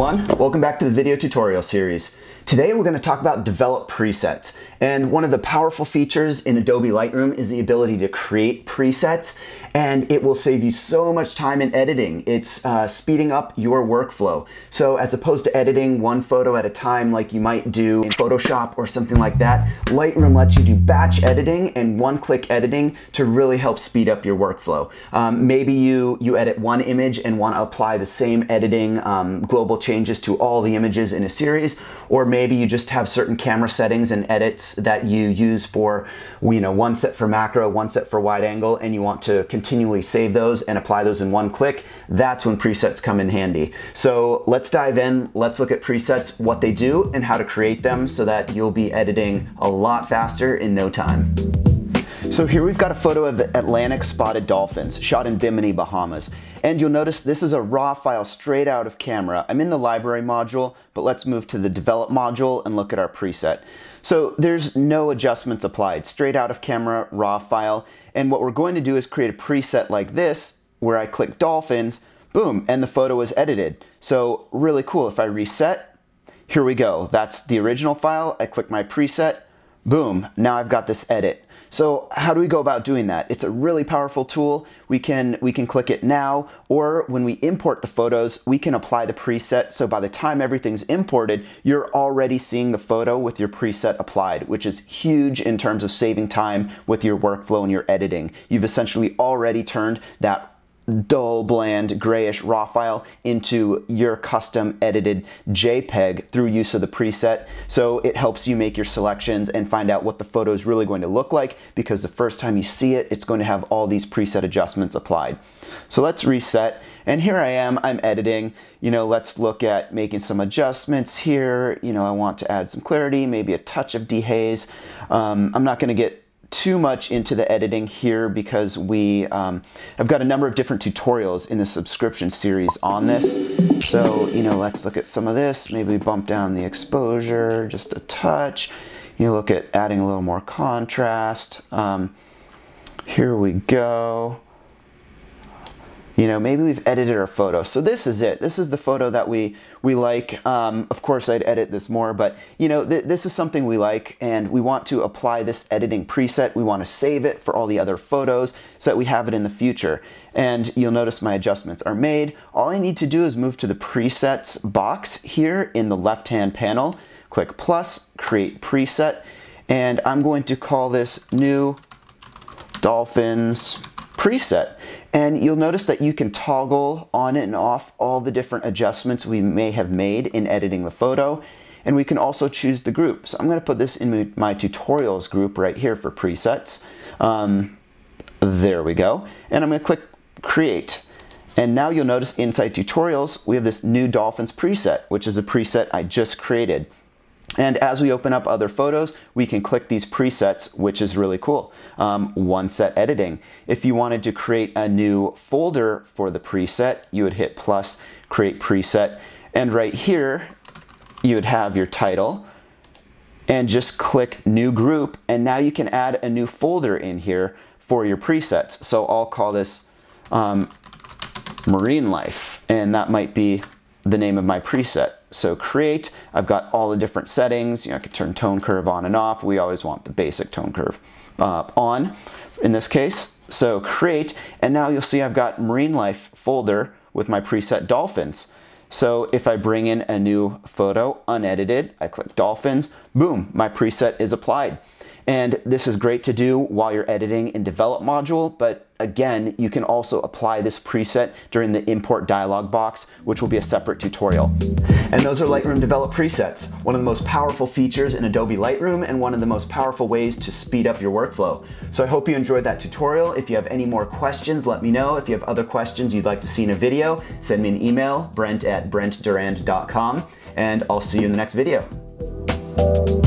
everyone, welcome back to the video tutorial series. Today we're going to talk about develop presets, and one of the powerful features in Adobe Lightroom is the ability to create presets, and it will save you so much time in editing. It's speeding up your workflow. So as opposed to editing one photo at a time like you might do in Photoshop or something like that, Lightroom lets you do batch editing and one-click editing to really help speed up your workflow. Maybe you edit one image and want to apply the same editing global changes to all the images in a series, or maybe you just have certain camera settings and edits that you use for, one set for macro, one set for wide angle, and you want to continually save those and apply those in one click. That's when presets come in handy. So let's dive in, let's look at presets, what they do, and how to create them so that you'll be editing a lot faster in no time. So here we've got a photo of the Atlantic spotted dolphins shot in Bimini, Bahamas. And you'll notice this is a raw file straight out of camera. I'm in the library module, but let's move to the develop module and look at our preset. So there's no adjustments applied, straight out of camera, raw file. And what we're going to do is create a preset like this, where I click dolphins, boom, and the photo is edited. So really cool. If I reset, here we go. That's the original file. I click my preset, boom, now I've got this edit. So how do we go about doing that? It's a really powerful tool. We can click it now, or when we import the photos, we can apply the preset. So by the time everything's imported, you're already seeing the photo with your preset applied, which is huge in terms of saving time with your workflow and your editing. You've essentially already turned that dull, bland, grayish raw file into your custom edited JPEG through use of the preset. So it helps you make your selections and find out what the photo is really going to look like, because the first time you see it, it's going to have all these preset adjustments applied. So let's reset, and here I am, I'm editing. Let's look at making some adjustments here. I want to add some clarity, maybe a touch of dehaze. I'm not going to get too much into the editing here because I've got a number of different tutorials in the subscription series on this. So, let's look at some of this. Maybe bump down the exposure just a touch. Look at adding a little more contrast. Here we go. Maybe we've edited our photo. So this is it. This is the photo that we like. Of course, I'd edit this more, but this is something we like, and we want to apply this editing preset. We want to save it for all the other photos so that we have it in the future. And you'll notice my adjustments are made. All I need to do is move to the presets box here in the left-hand panel, click plus, create preset, and I'm going to call this new dolphins preset. And you'll notice that you can toggle on and off all the different adjustments we may have made in editing the photo. And we can also choose the group. So I'm going to put this in my tutorials group right here for presets. There we go. And I'm going to click create. And now you'll notice inside tutorials, we have this new dolphins preset, which is a preset I just created. And as we open up other photos, we can click these presets, which is really cool. One set editing. If you wanted to create a new folder for the preset, you would hit plus, create preset, and right here, you would have your title, and just click new group, and now you can add a new folder in here for your presets. So I'll call this Marine Life, and that might be the name of my preset. So create, I've got all the different settings. I can turn tone curve on and off. We always want the basic tone curve on in this case. So create, and now you'll see I've got Marine Life folder with my preset dolphins. So if I bring in a new photo, unedited, I click dolphins, boom, my preset is applied. And this is great to do while you're editing in develop module, but again, you can also apply this preset during the import dialog box, which will be a separate tutorial. And those are Lightroom develop presets, one of the most powerful features in Adobe Lightroom and one of the most powerful ways to speed up your workflow. So I hope you enjoyed that tutorial. If you have any more questions, let me know. If you have other questions you'd like to see in a video, send me an email, brent@brentdurand.com, and I'll see you in the next video.